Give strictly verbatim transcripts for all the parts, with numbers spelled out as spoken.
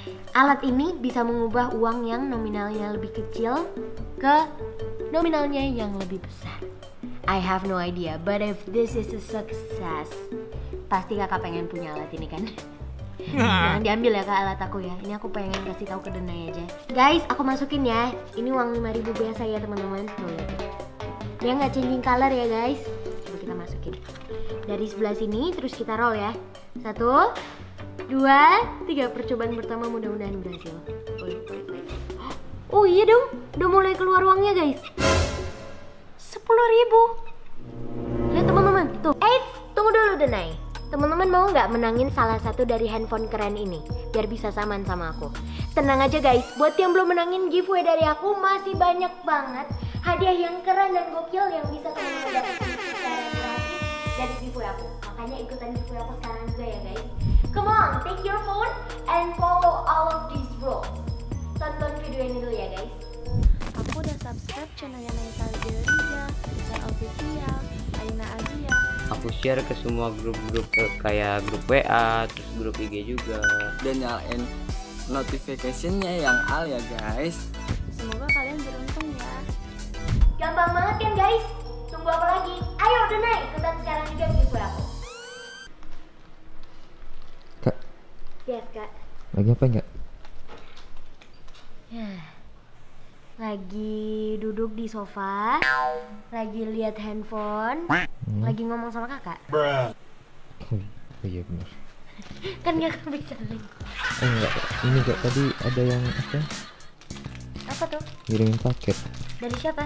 Alat ini bisa mengubah uang yang nominalnya lebih kecil ke nominalnya yang lebih besar. I have no idea, but if this is a success, pasti kakak pengen punya alat ini kan? Jangan diambil ya kak alat aku ya. Ini aku pengen kasih tahu ke Denai aja. Guys, aku masukin ya. Ini uang lima ribu biasa ya teman-teman. Tuh lihat. Dia nggak changing color ya guys. Coba kita masukin dari sebelah sini, terus kita roll ya. Satu, dua, tiga. Percobaan pertama mudah-mudahan berhasil. Oh iya dong, udah mulai keluar uangnya guys. Sepuluh ribu. Lihat teman-teman, tuh. Eh, tunggu dulu Denai. Teman-teman mau nggak menangin salah satu dari handphone keren ini? Biar bisa saman sama aku. Tenang aja guys, buat yang belum menangin giveaway dari aku, masih banyak banget hadiah yang keren dan gokil yang bisa teman-teman dapetin secara gratis dari giveaway aku. Makanya ikutan giveaway aku sekarang juga ya guys. Come on, take your phone and follow all of these rules. Tonton video ini dulu ya guys. Aku udah subscribe channelnya Naisa Riza, channel official, Aina Agia. Aku share ke semua grup-grup eh, kayak grup W A, terus grup I G juga. Dan nyalain notification-nya yang all ya guys. Semoga kalian beruntung ya. Gampang banget kan guys? Tunggu apa lagi? Ayo Denai, ikutan sekarang juga giveaway aku. Kak, Yes kak. lagi apa enggak? Lagi duduk di sofa, lagi lihat handphone, Hmm. lagi ngomong sama kakak. Oh iya benar. Kan kakak bisa link. Eh enggak, ini kak tadi ada yang apa? Apa tuh? Ngirimin paket Dari siapa?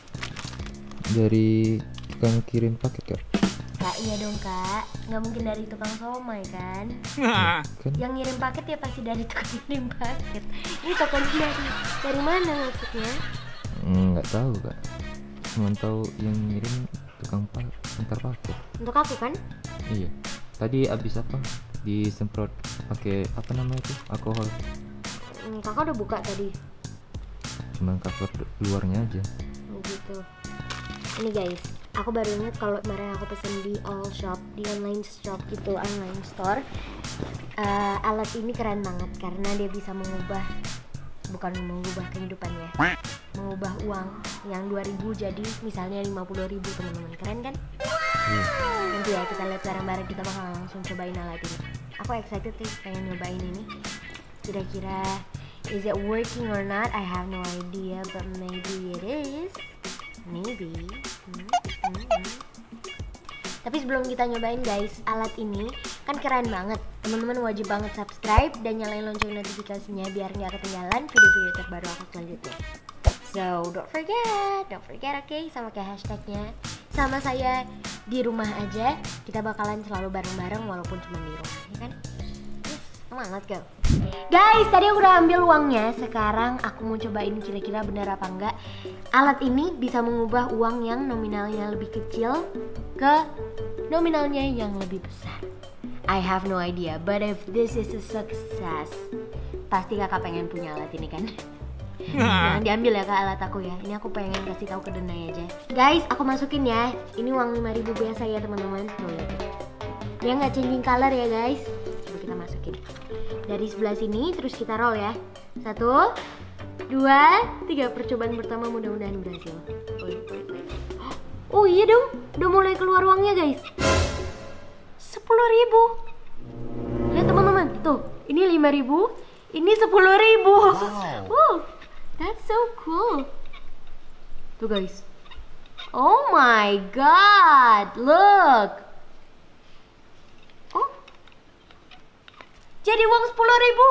dari tukang kirim paket kak. Kak, iya dong kak. Nggak mungkin dari tukang somai kan? Kan Yang ngirim paket ya pasti dari tukang kirim paket. Ini tokonya dari dari mana maksudnya? Hmm, nggak tahu kak. Cuma tahu yang ngirim tukang pak antar paket. Untuk aku kan? Iya. Tadi abis apa? Disemprot pakai apa namanya itu? Alkohol. Hmm, kakak udah buka tadi. Cuman cover luarnya aja. Oh, gitu. Ini guys, aku baru ingat kalau kemarin aku pesen di all shop, di online shop gitu, online store. Uh, alat ini keren banget karena dia bisa mengubah, bukan mengubah kehidupan ya, mengubah uang yang dua ribu jadi misalnya lima puluh ribu teman-teman. Keren kan? Iya. Nanti ya kita lihat bareng-bareng, kita bakal langsung cobain alat ini. Aku excited sih pengen nyobain ini. Kira-kira is it working or not? I have no idea, but maybe it is. Maybe. Hmm, hmm, hmm. Tapi sebelum kita nyobain guys, alat ini kan keren banget. Teman-teman wajib banget subscribe dan nyalain lonceng notifikasinya biar nggak ketinggalan video-video terbaru aku selanjutnya. So don't forget, don't forget oke, okay? Sama kayak hashtagnya. Sama saya di rumah aja, kita bakalan selalu bareng-bareng walaupun cuma di rumah, ya kan? Yes, come on, let's go. Guys, tadi aku udah ambil uangnya. Sekarang aku mau cobain kira-kira benar apa enggak. Alat ini bisa mengubah uang yang nominalnya lebih kecil ke nominalnya yang lebih besar. I have no idea, but if this is a success, pasti kakak pengen punya alat ini kan? Jangan diambil ya kak alat aku ya. Ini aku pengen kasih tahu ke Denai aja. Guys, aku masukin ya. Ini uang lima ribu biasa ya teman-teman. Tuh lihat. Dia nggak changing color ya guys. Coba kita masukin dari sebelah sini, terus kita roll ya. Satu, dua, tiga. Percobaan pertama mudah-mudahan berhasil. Oh iya dong, udah mulai keluar uangnya guys. Sepuluh ribu. Lihat teman-teman, tuh. Ini lima ribu, ini sepuluh ribu. Wow, that's so cool. Tuh guys. Oh my god, look. Oh, jadi uang sepuluh ribu.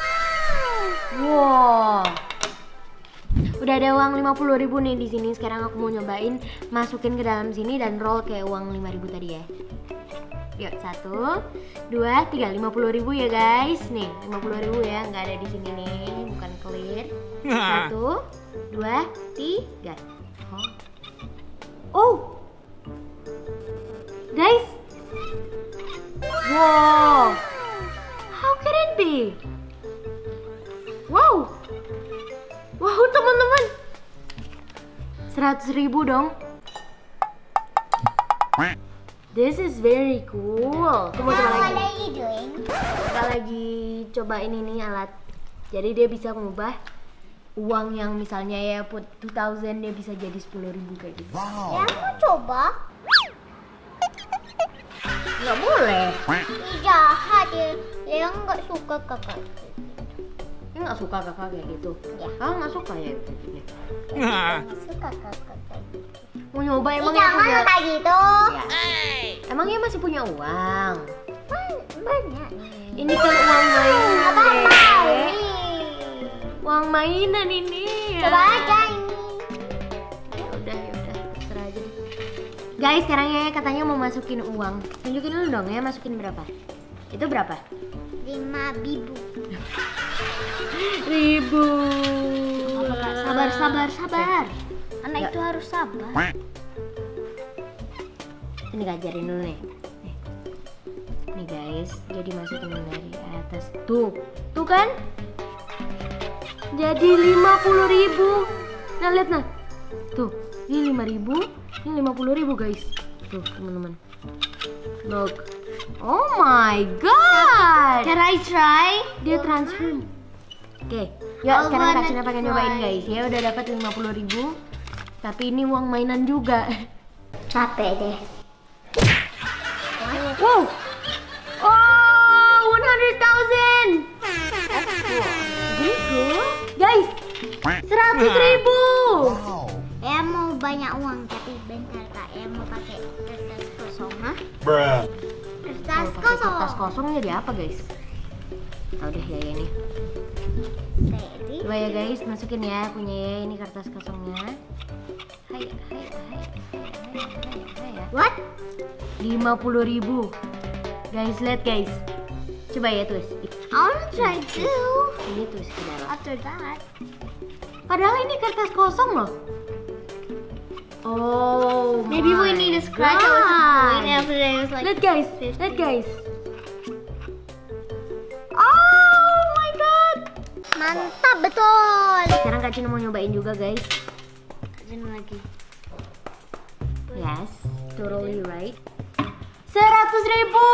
Wow. Udah ada uang lima puluh ribu nih di sini. Sekarang aku mau nyobain masukin ke dalam sini dan roll kayak uang lima ribu tadi ya. Yuk, satu, dua, tiga. Lima puluh ribu ya guys. Nih, lima puluh ribu ya. Nggak ada di sini nih, bukan clear. Satu, dua, tiga. Oh. Oh. Guys. Wow. How can it be? Wow. Wow teman-teman, seratus ribu dong. This is very cool. Coba coba lagi. What are you doing? Kita lagi cobain ini alat Jadi dia bisa mengubah uang yang misalnya ya put two thousand dia bisa jadi sepuluh ribu kayak gitu. Ya mau coba? Nggak boleh. Ih, jahat ya. Lea nggak suka kakak. Dia nggak suka kakak kayak gitu. Ya. Kamu nggak suka ya kayak gini? Nggak suka kakak kayak gitu. Mau nyoba Ih, emang jangan punya... kayak gitu. Ya. Emangnya masih punya uang? Ban- Banyak. Ini kan uang mainan. Apa-apa Dek. ini? Uang mainan ini. Coba aja ini. Ya udah ya udah terserah aja deh. Guys, sekarang ya katanya mau masukin uang. Tunjukin dulu dong ya, masukin berapa? Itu berapa? Lima ribu. Ribu. Sabar, sabar, sabar. Anak Nggak. itu harus sabar. Ini ngajarin dulu nih. Nih. Nih guys, jadi masukin dari atas. Tuh, tuh kan? Jadi lima puluh ribu. Nah lihat nah. Tuh, ini lima ribu, ini lima puluh ribu guys. Tuh teman-teman. Look. Oh my god. Can I try? Dia transfer. Oke, yuk I sekarang Kak wanna Cina pengen nyobain try. guys. Ya udah dapat lima puluh ribu. Tapi ini uang mainan juga. Capek deh. Wow. Oh, one hundred thousand. Very cool. Guys, seratus ribu. Ya mau banyak uang tapi bentar kak. Ya mau pakai kertas kosong, hah? Kertas Kalau pakai kosong. kertas kosong jadi apa guys? Tahu deh ya ini. Jadi, Coba ya guys, masukin ya punya ya ini kertas kosongnya. Hai, hai, hai, hai, hai, hai, hai. what? lima puluh ribu. Guys, lihat guys. Coba ya tulis. I wanna try too. Ini tulis ke dalam. After that. Padahal ini kertas kosong loh. Oh, Maybe we my need to scratch out with the God. point after that. It's like Lihat guys, lihat guys. Oh my god. mantap betul. Sekarang Kak Cina mau nyobain juga guys. Sini lagi. Yes, totally right. Seratus ribu.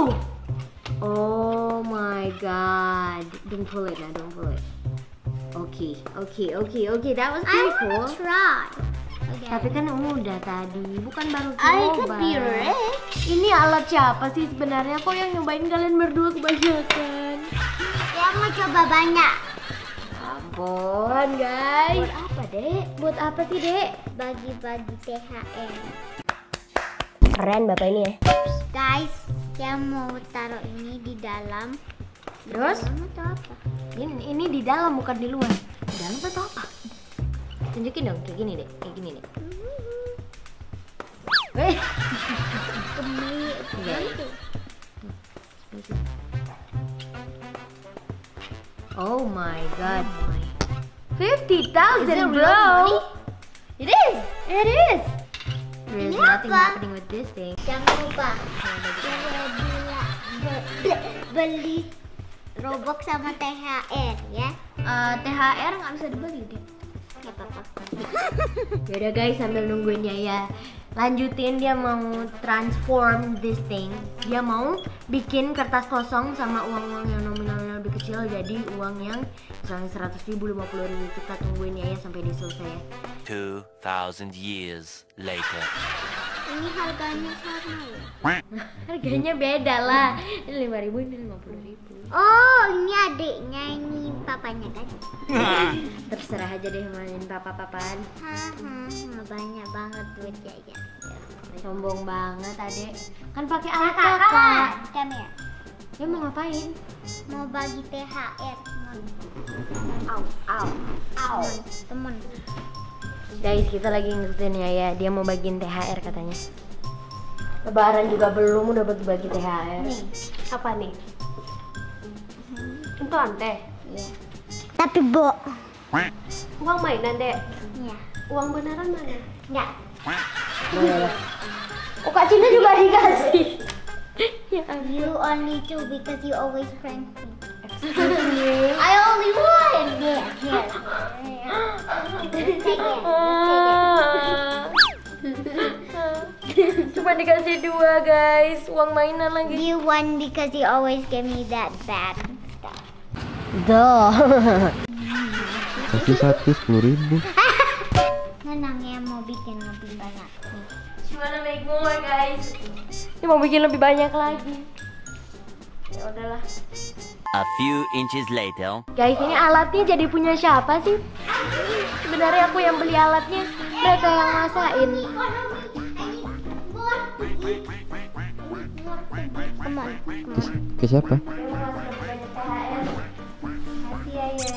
Oh my god. Don't pull it, nah, don't pull it. Okay, okay, okay, okay. That was I pretty wanna cool. try. Okay. Tapi kan udah tadi, bukan baru I could coba. be rich. Ini alat siapa sih sebenarnya? Kok yang nyobain kalian berdua kebanyakan? Ya mau coba banyak. Ampun guys. Buat apa dek? Buat apa sih dek? Bagi-bagi T H R. Keren bapak ini ya. Guys, yang mau taruh ini di dalam. Terus? Di dalam atau apa? Ini, ini di dalam bukan di luar. Di dalam atau apa? Tunjukin dong, kayak gini deh, kayak gini deh. Eh, Kembali. Iya. oh my god, fifty thousand bro. It is. It is. There is Ini nothing apa? happening with this thing. Jangan lupa jangan bila be- be- beli Robux sama T H R ya. Uh, T H R nggak bisa dibeli deh. Gak apa-apa. Yaudah guys, sambil nungguinnya ya, lanjutin dia mau transform this thing. Dia mau bikin kertas kosong sama uang-uang yang nominalnya lebih kecil jadi uang yang misalnya seratus ribu, lima puluh ribu. Kita tungguin ya, ya sampai dia selesai ya. Two thousand years later. Ini harganya sama ya? Harganya beda lah. Ini lima ribu, ini lima puluh ribu. Oh, ini adiknya, ini papanya kan? Terserah aja deh main papa-papaan. Haha, banyak banget duitnya ya. Sombong banget adek. Kan pakai alat Kakak, kakak. kakak, come here. Dia mau ngapain? Mau bagi T H R. Au, au, au. Temen. Guys, kita lagi ngikutin ya ya. Dia mau bagiin T H R katanya. Lebaran juga belum udah bagi-bagi T H R. Nih. Apa nih? Itu teh. Iya. Tapi bo. Uang mainan dek. Iya. Uang beneran mana? Enggak. Oh Kak Cina juga dikasih. Ya You only two because you always prank me. ampun. I only one. Yes, yes. Let's take it. Let's take it. Cuma dikasih dua guys. Uang mainan lagi. You won because you always give me that bad stuff. Tuh. Kasih satu sepuluh ribu. Nenang ya mau bikin lebih banyak nih. Gimana make more guys? Ini mau bikin lebih banyak lagi. Ya udahlah. A few inches later. Guys, ini alatnya jadi punya siapa sih? Sebenarnya aku yang beli alatnya, mereka yang masain. Come on. Ke, ke siapa? Makasih ya ya.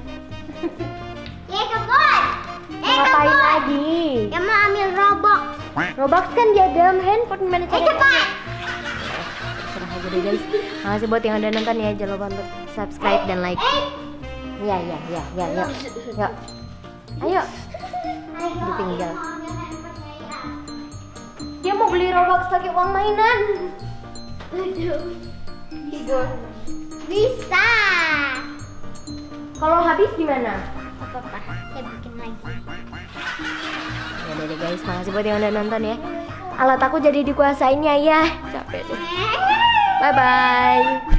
Ya kebun. Mau ngapain lagi? Yang mau ambil Robux. Robux kan dia dalam handphone, gimana Eh caranya? cepat. Terserah aja deh guys. Makasih buat yang udah nonton ya, jangan lupa untuk subscribe dan like. Iya iya iya iya ya. Yuk. Ayo. Ditinggal. Dia mau beli Robux pakai uang mainan. Tidur. Bisa. Kalau habis gimana? Apa-apa. Saya bikin lagi. Ya udah deh guys, makasih buat yang udah nonton ya. Alat aku jadi dikuasainnya ya. Capek deh. Bye bye.